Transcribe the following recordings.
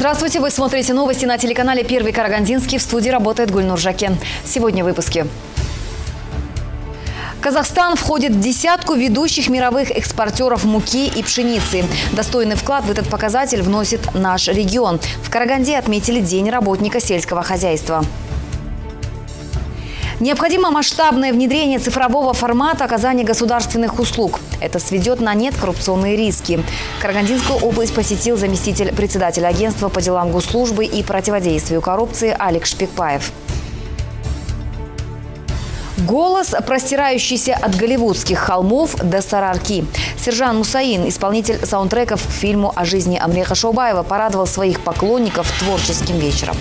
Здравствуйте, вы смотрите новости на телеканале «Первый Карагандинский». В студии работает Гульнур Жаке. Сегодня в выпуске. Казахстан входит в десятку ведущих мировых экспортеров муки и пшеницы. Достойный вклад в этот показатель вносит наш регион. В Караганде отметили День работника сельского хозяйства. Необходимо масштабное внедрение цифрового формата оказания государственных услуг. Это сведет на нет коррупционные риски. Карагандинскую область посетил заместитель председателя агентства по делам госслужбы и противодействию коррупции Алик Шпекбаев. Голос, простирающийся от голливудских холмов до Сарыарки. Сержан Мусаин, исполнитель саундтреков к фильму о жизни Амреха Шаубаева, порадовал своих поклонников творческим вечером.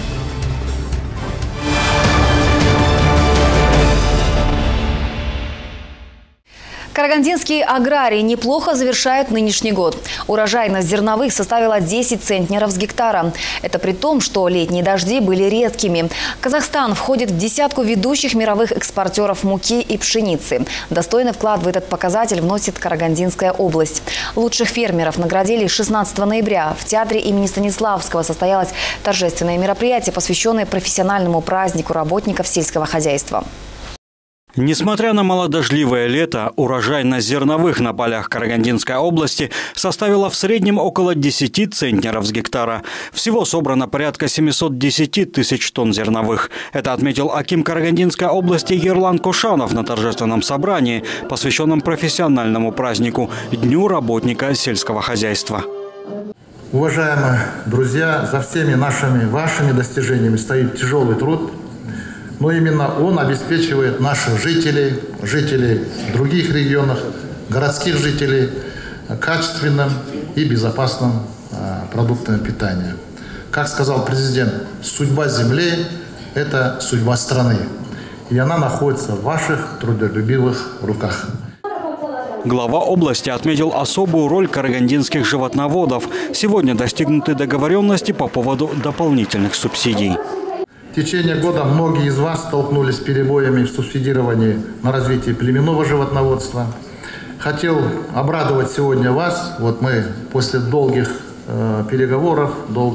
Карагандинские аграрии неплохо завершают нынешний год. Урожайность зерновых составила 10 центнеров с гектара. Это при том, что летние дожди были редкими. Казахстан входит в десятку ведущих мировых экспортеров муки и пшеницы. Достойный вклад в этот показатель вносит Карагандинская область. Лучших фермеров наградили 16 ноября. В театре имени Станиславского состоялось торжественное мероприятие, посвященное профессиональному празднику работников сельского хозяйства. Несмотря на малодождливое лето, урожайность зерновых на полях Карагандинской области составила в среднем около 10 центнеров с гектара. Всего собрано порядка 710 тысяч тонн зерновых. Это отметил аким Карагандинской области Ерлан Кошанов на торжественном собрании, посвященном профессиональному празднику – Дню работника сельского хозяйства. Уважаемые друзья, за всеми вашими достижениями стоит тяжелый труд. Но именно он обеспечивает наших жителей других регионов, городских жителей качественным и безопасным продуктами питания. Как сказал президент, судьба земли – это судьба страны. И она находится в ваших трудолюбивых руках. Глава области отметил особую роль карагандинских животноводов. Сегодня достигнуты договоренности по поводу дополнительных субсидий. В течение года многие из вас столкнулись с перебоями в субсидировании на развитие племенного животноводства. Хотел обрадовать сегодня вас. Вот мы после долгих переговоров,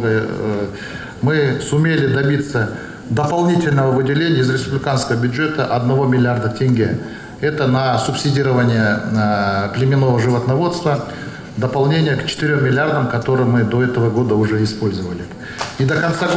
мы сумели добиться дополнительного выделения из республиканского бюджета 1 миллиарда тенге. Это на субсидирование племенного животноводства, дополнение к 4 миллиардам, которые мы до этого года уже использовали. И до конца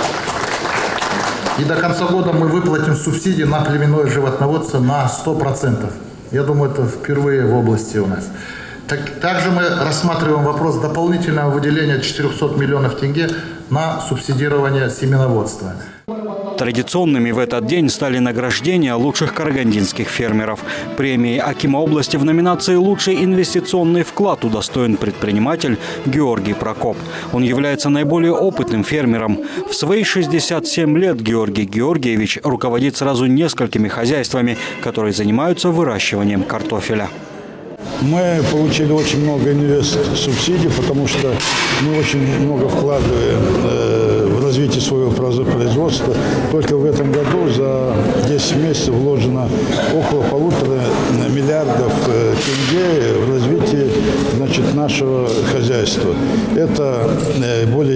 года мы выплатим субсидии на племенное животноводство на 100%. Я думаю, это впервые в области у нас. Также мы рассматриваем вопрос дополнительного выделения 400 миллионов тенге на субсидирование семеноводства. Традиционными в этот день стали награждения лучших карагандинских фермеров. Премией акима области в номинации «Лучший инвестиционный вклад» удостоен предприниматель Георгий Прокоп. Он является наиболее опытным фермером. В свои 67 лет Георгий Георгиевич руководит сразу несколькими хозяйствами, которые занимаются выращиванием картофеля. Мы получили очень много инвест-субсидий, потому что мы очень много вкладываем в развитие своего производства. Только в этом году за 10 месяцев вложено около 1,5 миллиардов тенге в развитие, нашего хозяйства. Это более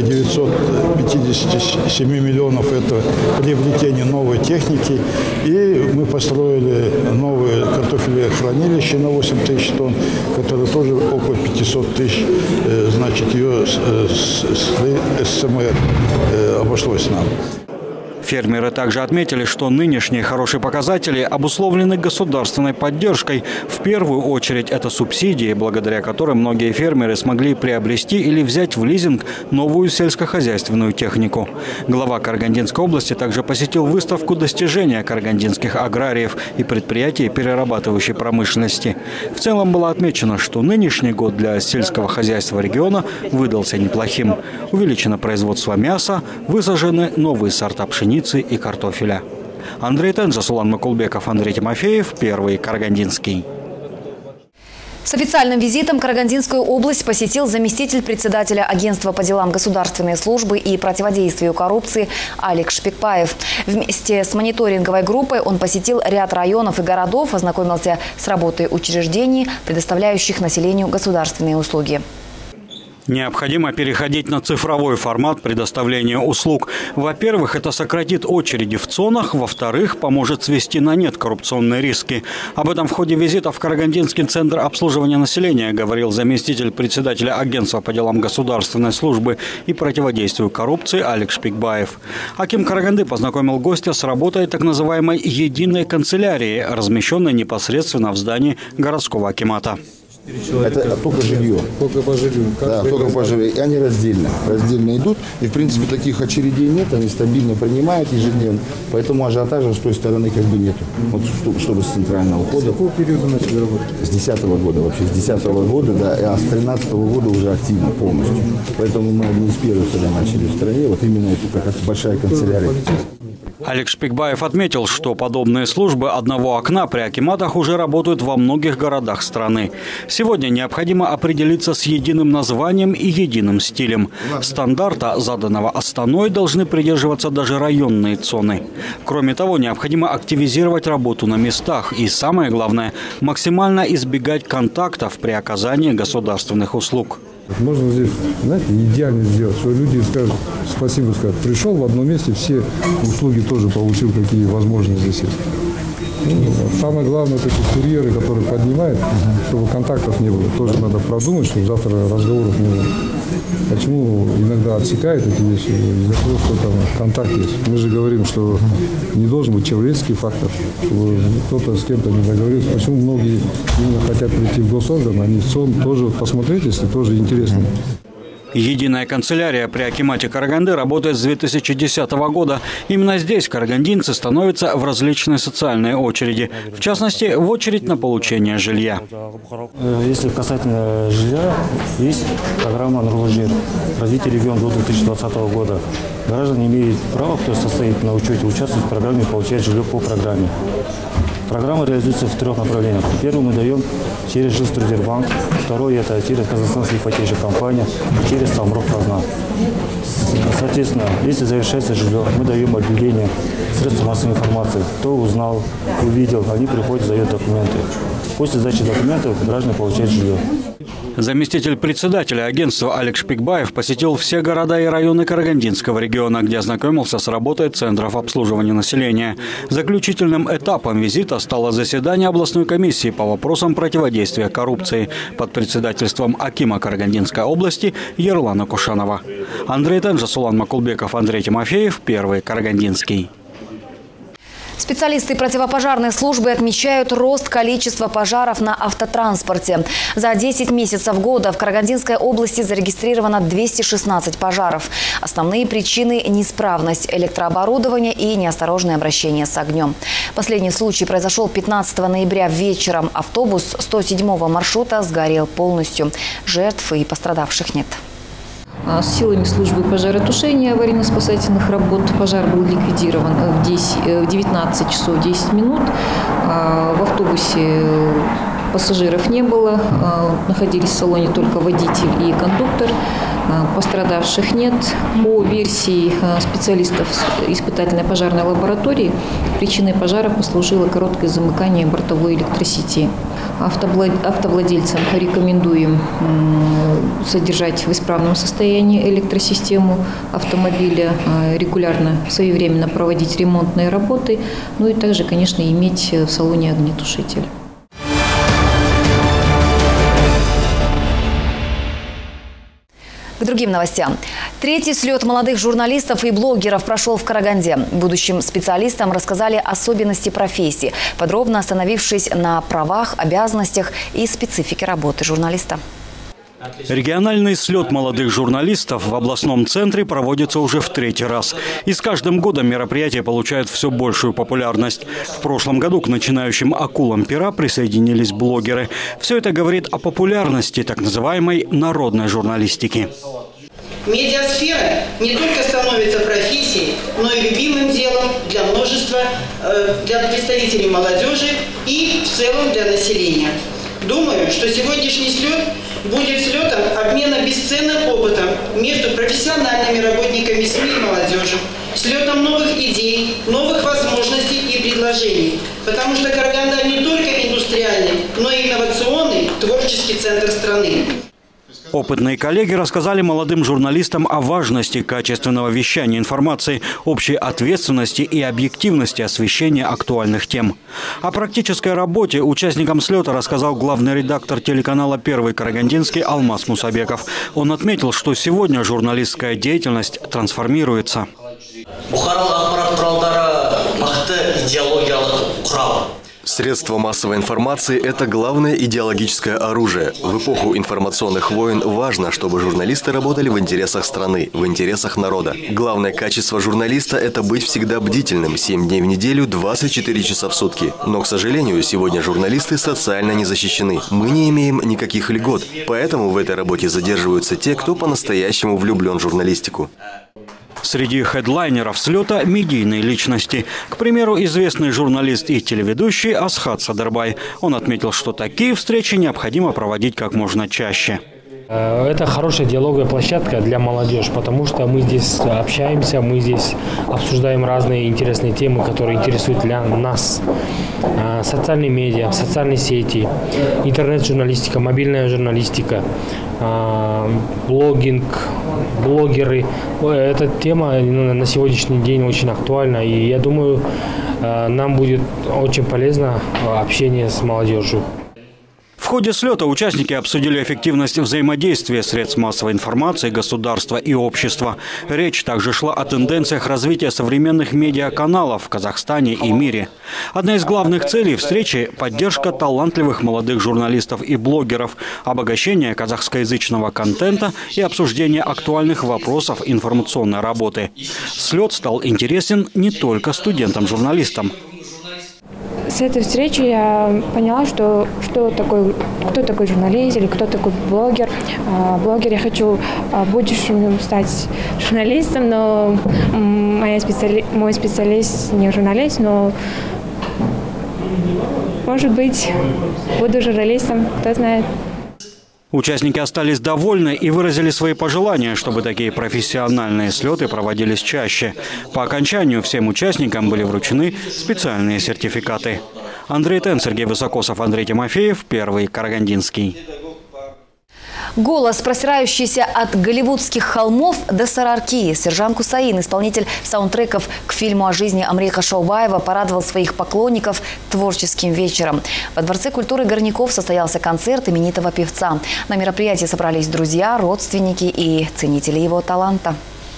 957 миллионов – это приобретение новой техники. И мы построили новое картофелехранилище на 8 тысяч тонн, которое тоже около 500 тысяч, ее СМР обошлось нам. Фермеры также отметили, что нынешние хорошие показатели обусловлены государственной поддержкой. В первую очередь это субсидии, благодаря которым многие фермеры смогли приобрести или взять в лизинг новую сельскохозяйственную технику. Глава Карагандинской области также посетил выставку достижения карагандинских аграриев и предприятий перерабатывающей промышленности. В целом было отмечено, что нынешний год для сельского хозяйства региона выдался неплохим. Увеличено производство мяса, высажены новые сорта пшеницы и картофеля. Андрей Тенджа, Сулан Макулбеков, Андрей Тимофеев, Первый Карагандинский. С официальным визитом Карагандинскую область посетил заместитель председателя агентства по делам государственной службы и противодействию коррупции Алик Шпекбаев. Вместе с мониторинговой группой он посетил ряд районов и городов, ознакомился с работой учреждений, предоставляющих населению государственные услуги. Необходимо переходить на цифровой формат предоставления услуг. Во-первых, это сократит очереди в ЦОНах. Во-вторых, поможет свести на нет коррупционные риски. Об этом в ходе визита в Карагандинский центр обслуживания населения говорил заместитель председателя Агентства по делам государственной службы и противодействию коррупции Алекс Шпикбаев. Аким Караганды познакомил гостя с работой так называемой «единой канцелярии», размещенной непосредственно в здании городского акимата. Это только жилье. Только по жилью. Да, только по жилью. И они раздельно идут. И, в принципе, таких очередей нет. Они стабильно принимают ежедневно. Поэтому ажиотажа с той стороны как бы нету. Вот чтобы с центрального ухода. С какого периода начали работать? С 2010 года вообще. С 2010 года, да. А с 2013 года уже активно полностью. Поэтому мы одни из первых тогда начали в стране. Вот именно это как большая канцелярия. Алекс Шпикбаев отметил, что подобные службы одного окна при акиматах уже работают во многих городах страны. Сегодня необходимо определиться с единым названием и единым стилем. Стандарта, заданного Астаной, должны придерживаться даже районные ЦОНы. Кроме того, необходимо активизировать работу на местах и, самое главное, максимально избегать контактов при оказании государственных услуг. Можно здесь, знаете, идеально сделать, что люди скажут, спасибо, скажут, пришел в одном месте, все услуги тоже получил, какие возможности здесь есть. Самое главное, это курьеры, которые поднимают, чтобы контактов не было. Тоже надо продумать, чтобы завтра разговоров не было. Почему иногда отсекают эти вещи? Из-за того, что там контакт есть. Мы же говорим, что не должен быть человеческий фактор, чтобы кто-то с кем-то не договорился. Почему многие именно хотят прийти в госорган, они в ЦОН тоже посмотреть, если тоже интересно. Единая канцелярия при акимате Караганды работает с 2010 года. Именно здесь карагандинцы становятся в различные социальные очереди. В частности, в очередь на получение жилья. Если касательно жилья, есть программа «Нурлы жер», развитие региона до 2020 года. Граждане имеют право, кто состоит на учете, участвовать в программе, получать жилье по программе. Программа реализуется в 3 направлениях. Первый мы даем через Жилстройбанк, второй это через Казахстанскую ипотечную компанию и через Самрухказна. Соответственно, если завершается жилье, мы даем объявление средств массовой информации. Кто узнал, увидел, они приходят, сдают документы. После сдачи документов граждане получают жилье. Заместитель председателя агентства Алекс Шпикбаев посетил все города и районы Карагандинского региона, где ознакомился с работой центров обслуживания населения. Заключительным этапом визита стало заседание областной комиссии по вопросам противодействия коррупции под председательством акима Карагандинской области Ерлана Кушанова. Андрей Тенжа, Сулан Макулбеков, Андрей Тимофеев, Первый Карагандинский. Специалисты противопожарной службы отмечают рост количества пожаров на автотранспорте. За 10 месяцев года в Карагандинской области зарегистрировано 216 пожаров. Основные причины – неисправность электрооборудования и неосторожное обращение с огнем. Последний случай произошел 15 ноября вечером. Автобус 107-го маршрута сгорел полностью. Жертв и пострадавших нет. С силами службы пожаротушения аварийно-спасательных работ пожар был ликвидирован в 19 часов 10 минут. В автобусе пассажиров не было, находились в салоне только водитель и кондуктор. Пострадавших нет. По версии специалистов испытательной пожарной лаборатории, причиной пожара послужило короткое замыкание бортовой электросети. Автовладельцам рекомендуем содержать в исправном состоянии электросистему автомобиля, регулярно, своевременно проводить ремонтные работы, ну и также, конечно, иметь в салоне огнетушитель. К другим новостям. Третий слет молодых журналистов и блогеров прошел в Караганде. Будущим специалистам рассказали особенности профессии, подробно остановившись на правах, обязанностях и специфике работы журналиста. Региональный слет молодых журналистов в областном центре проводится уже в 3-й раз. И с каждым годом мероприятие получает все большую популярность. В прошлом году к начинающим акулам пера присоединились блогеры. Все это говорит о популярности так называемой народной журналистики. Медиасфера не только становится профессией, но и любимым делом для множества, для представителей молодежи и в целом для населения. Думаю, что сегодняшний слет будет слетом обмена бесценным опытом между профессиональными работниками СМИ и молодежью, слетом новых идей, новых возможностей и предложений. Потому что Караганда не только индустриальный, но и инновационный творческий центр страны. Опытные коллеги рассказали молодым журналистам о важности качественного вещания информации, общей ответственности и объективности освещения актуальных тем. О практической работе участникам слета рассказал главный редактор телеканала «Первый Карагандинский» Алмаз Мусабеков. Он отметил, что сегодня журналистская деятельность трансформируется. Средства массовой информации – это главное идеологическое оружие. В эпоху информационных войн важно, чтобы журналисты работали в интересах страны, в интересах народа. Главное качество журналиста – это быть всегда бдительным, 7 дней в неделю, 24 часа в сутки. Но, к сожалению, сегодня журналисты социально не защищены. Мы не имеем никаких льгот. Поэтому в этой работе задерживаются те, кто по-настоящему влюблен в журналистику. Среди хедлайнеров слета – медийные личности. К примеру, известный журналист и телеведущий Асхат Садырбай. Он отметил, что такие встречи необходимо проводить как можно чаще. Это хорошая диалоговая площадка для молодежи, потому что мы здесь общаемся, мы здесь обсуждаем разные интересные темы, которые интересуют для нас. Социальные медиа, социальные сети, интернет-журналистика, мобильная журналистика, блогинг, блогеры. Эта тема на сегодняшний день очень актуальна, и я думаю, нам будет очень полезно общение с молодежью. В ходе слета участники обсудили эффективность взаимодействия средств массовой информации, государства и общества. Речь также шла о тенденциях развития современных медиаканалов в Казахстане и мире. Одна из главных целей встречи – поддержка талантливых молодых журналистов и блогеров, обогащение казахскоязычного контента и обсуждение актуальных вопросов информационной работы. Слет стал интересен не только студентам-журналистам. С этой встречи я поняла, кто такой журналист или кто такой блогер. Блогер, я хочу в будущем стать журналистом, но мой специалист не журналист, но может быть буду журналистом, кто знает. Участники остались довольны и выразили свои пожелания, чтобы такие профессиональные слеты проводились чаще. По окончанию всем участникам были вручены специальные сертификаты. Андрей Тен, Сергей Высокосов, Андрей Тимофеев, Первый Карагандинский. Голос, простирающийся от голливудских холмов до Сарарки. Сержан Кусаин, исполнитель саундтреков к фильму о жизни Амреха Шаубаева, порадовал своих поклонников творческим вечером. Во Дворце культуры Горняков состоялся концерт именитого певца. На мероприятии собрались друзья, родственники и ценители его таланта.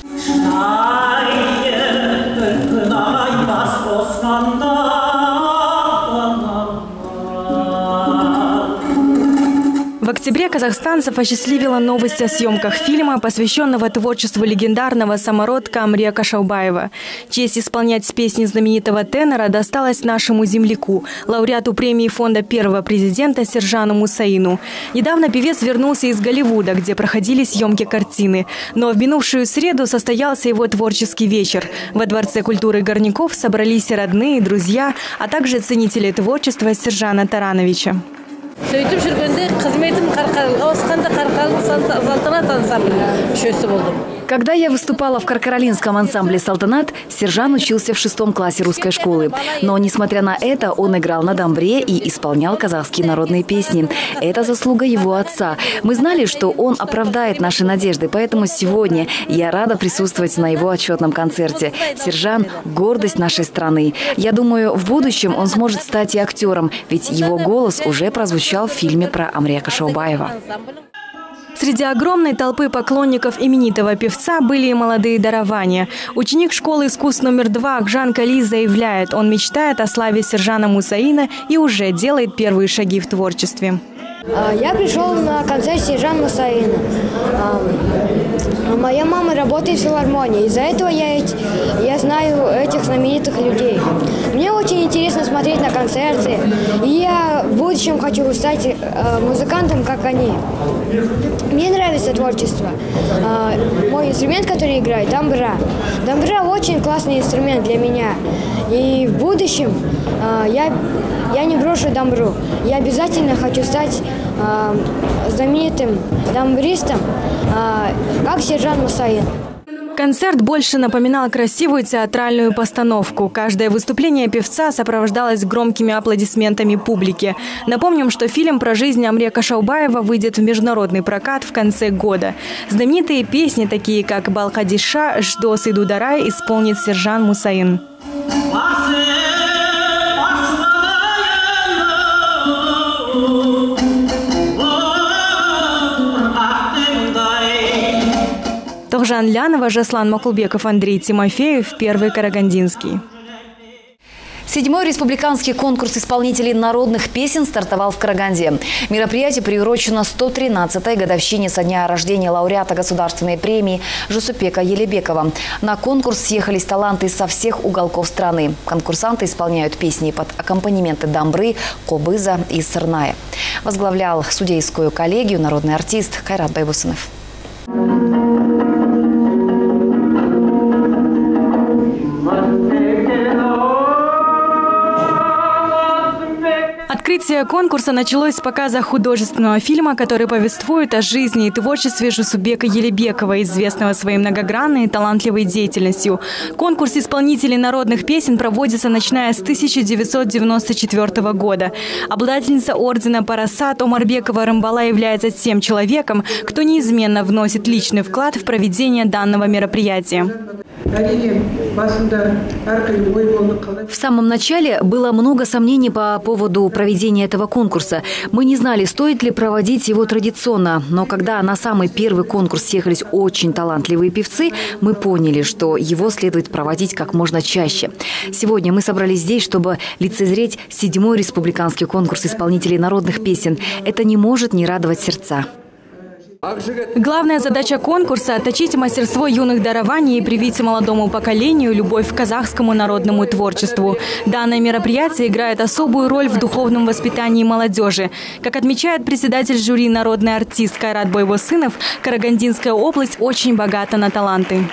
В октябре казахстанцев осчастливила новость о съемках фильма, посвященного творчеству легендарного самородка Амрека Шаубаева. Честь исполнять песни знаменитого тенора досталась нашему земляку, лауреату премии фонда первого президента Сержану Мусаину. Недавно певец вернулся из Голливуда, где проходили съемки картины. Но в минувшую среду состоялся его творческий вечер. Во Дворце культуры Горняков собрались родные, друзья, а также ценители творчества Сержана Тарановича. Когда я выступала в Каркаралинском ансамбле «Салтанат», Сержан учился в 6 классе русской школы. Но, несмотря на это, он играл на домбре и исполнял казахские народные песни. Это заслуга его отца. Мы знали, что он оправдает наши надежды, поэтому сегодня я рада присутствовать на его отчетном концерте. Сержан – гордость нашей страны. Я думаю, в будущем он сможет стать и актером, ведь его голос уже прозвучал в фильме про Амрека Шаубаева. Среди огромной толпы поклонников именитого певца были и молодые дарования. Ученик школы искусств номер 2 Акжан Кали заявляет, он мечтает о славе Сержана Мусаина и уже делает первые шаги в творчестве. Я пришел на концерт Сержана Мусаина. Моя мама работает в филармонии. Из-за этого я знаю этих знаменитых людей. Мне очень интересно смотреть на концерты. И я в будущем хочу стать музыкантом, как они. Мне нравится творчество. Мой инструмент, который играет, дамбра. Дамбра очень классный инструмент для меня. И в будущем я не брошу дамбру. Я обязательно хочу стать знаменитым дамбристом, как Сержан Мусаин. Концерт больше напоминал красивую театральную постановку. Каждое выступление певца сопровождалось громкими аплодисментами публики. Напомним, что фильм про жизнь Амре Кашаубаева выйдет в международный прокат в конце года. Знаменитые песни, такие как «Балхадиша», «Ждос и Дударай» исполнит Сержан Мусаин. Тогжан Лянова, Жаслан Макулбеков, Андрей Тимофеев, Первый Карагандинский. 7-й республиканский конкурс исполнителей народных песен стартовал в Караганде. Мероприятие приурочено 113-й годовщине со дня рождения лауреата государственной премии Жусупека Елебекова. На конкурс съехались таланты со всех уголков страны. Конкурсанты исполняют песни под аккомпанементы дамбры, кобыза и сырная. Возглавлял судейскую коллегию народный артист Кайрат Байбусынов. Открытие конкурса началось с показа художественного фильма, который повествует о жизни и творчестве Жусупека Елебекова, известного своей многогранной и талантливой деятельностью. Конкурс исполнителей народных песен проводится начиная с 1994 года. Обладательница ордена Парасат Омарбекова Рымбала является тем человеком, кто неизменно вносит личный вклад в проведение данного мероприятия. В самом начале было много сомнений по поводу проведения этого конкурса. Мы не знали, стоит ли проводить его традиционно. Но когда на самый первый конкурс съехались очень талантливые певцы, мы поняли, что его следует проводить как можно чаще. Сегодня мы собрались здесь, чтобы лицезреть 7-й республиканский конкурс исполнителей народных песен. Это не может не радовать сердца. Главная задача конкурса – отточить мастерство юных дарований и привить молодому поколению любовь к казахскому народному творчеству. Данное мероприятие играет особую роль в духовном воспитании молодежи. Как отмечает председатель жюри народный артист Кайрат Байбусынов, Карагандинская область очень богата на таланты.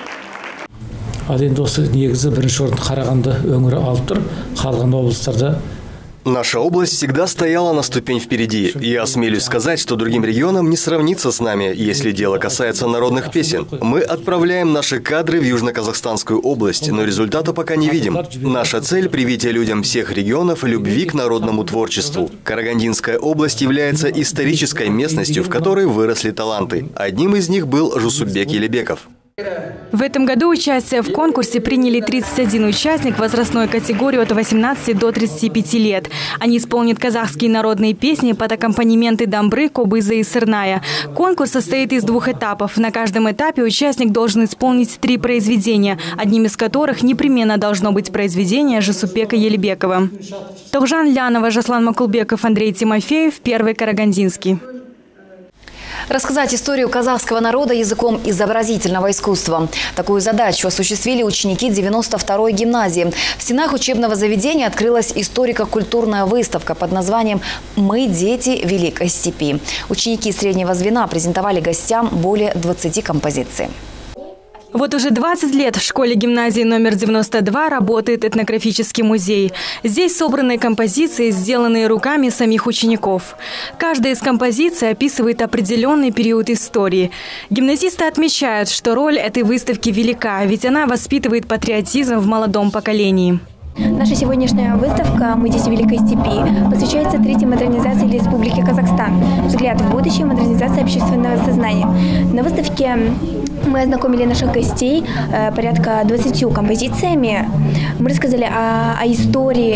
Наша область всегда стояла на ступень впереди. Я осмелюсь сказать, что другим регионам не сравнится с нами, если дело касается народных песен. Мы отправляем наши кадры в Южно-Казахстанскую область, но результата пока не видим. Наша цель – привитие людям всех регионов любви к народному творчеству. Карагандинская область является исторической местностью, в которой выросли таланты. Одним из них был Жусупбек Елебеков. В этом году участие в конкурсе приняли 31 участник возрастной категории от 18 до 35 лет. Они исполнят казахские народные песни под аккомпанементы дамбры, кобыза и сырная. Конкурс состоит из 2 этапов. На каждом этапе участник должен исполнить 3 произведения, одним из которых непременно должно быть произведение Жусупека Елебекова. Тогжан Лянова, Жаслан Макулбеков, Андрей Тимофеев, Первый Карагандинский. Рассказать историю казахского народа языком изобразительного искусства. Такую задачу осуществили ученики 92-й гимназии. В стенах учебного заведения открылась историко-культурная выставка под названием «Мы – дети Великой степи». Ученики среднего звена презентовали гостям более 20 композиций. Вот уже 20 лет в школе-гимназии номер 92 работает этнографический музей. Здесь собраны композиции, сделанные руками самих учеников. Каждая из композиций описывает определенный период истории. Гимназисты отмечают, что роль этой выставки велика, ведь она воспитывает патриотизм в молодом поколении. Наша сегодняшняя выставка «Мы дети Великой степи» посвящается 3-й модернизации Республики Казахстан. Взгляд в будущее, модернизация общественного сознания. На выставке мы ознакомили наших гостей порядка 20 композициями. Мы рассказали о истории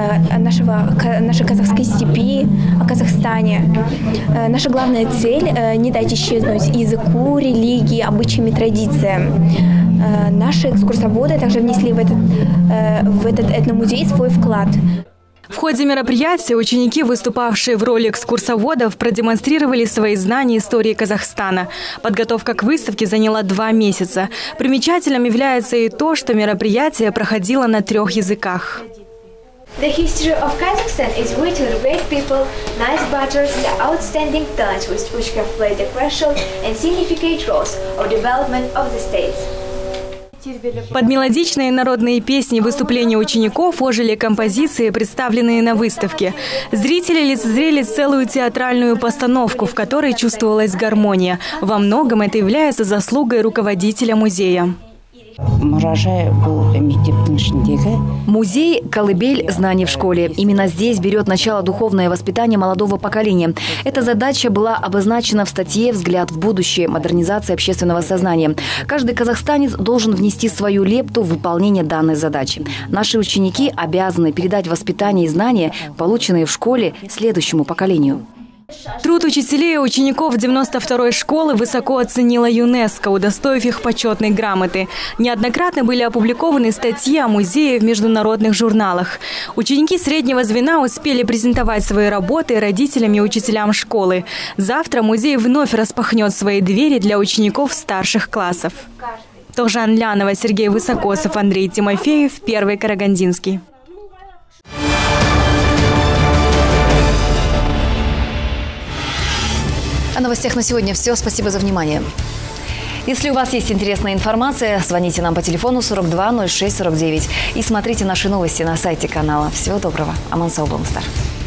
нашей казахской степи, о Казахстане. Наша главная цель – не дать исчезнуть языку, религии, обычаям и традициям. Наши экскурсоводы также внесли в этот этномузей свой вклад. В ходе мероприятия ученики, выступавшие в роли экскурсоводов, продемонстрировали свои знания истории Казахстана. Подготовка к выставке заняла 2 месяца. Примечательным является и то, что мероприятие проходило на 3 языках. The history of Kazakhstan is written with great people, nice butters, the outstanding talents which have played a crucial and significant roles of development of the states. Под мелодичные народные песни и выступления учеников ожили композиции, представленные на выставке. Зрители лицезрели целую театральную постановку, в которой чувствовалась гармония. Во многом это является заслугой руководителя музея. Музей «Колыбель знаний в школе». Именно здесь берет начало духовное воспитание молодого поколения. Эта задача была обозначена в статье «Взгляд в будущее. Модернизация общественного сознания». Каждый казахстанец должен внести свою лепту в выполнение данной задачи. Наши ученики обязаны передать воспитание и знания, полученные в школе, следующему поколению. Труд учителей и учеников 92-й школы высоко оценила ЮНЕСКО, удостоив их почетной грамоты. Неоднократно были опубликованы статьи о музее в международных журналах. Ученики среднего звена успели презентовать свои работы родителям и учителям школы. Завтра музей вновь распахнет свои двери для учеников старших классов. Тохжан Лянова, Сергей Высокосов, Андрей Тимофеев, Первый Карагандинский. О новостях на сегодня все. Спасибо за внимание. Если у вас есть интересная информация, звоните нам по телефону 42 06 49 и смотрите наши новости на сайте канала. Всего доброго. Аман сау болыңыздар.